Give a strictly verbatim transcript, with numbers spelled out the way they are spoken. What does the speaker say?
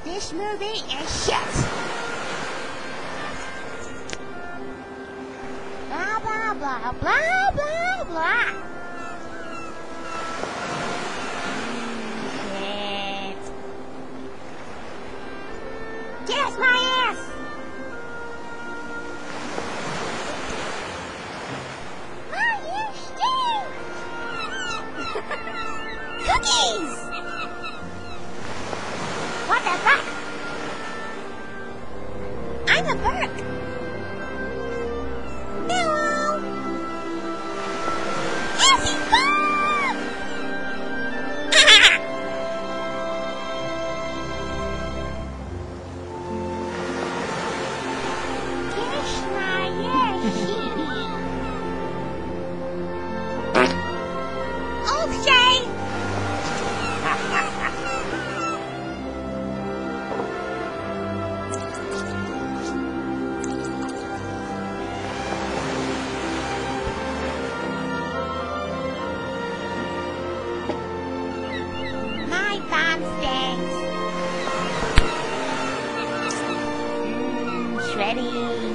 This movie is shit. Blah, blah, blah, blah, blah, blah. Shit. Kiss my ass! Oh, you stink! Cookies! What the fuck? I'm a Burke. Hello. Happy fun! Kiss my ass. Okay. My bum stinks. Mm, shreddy.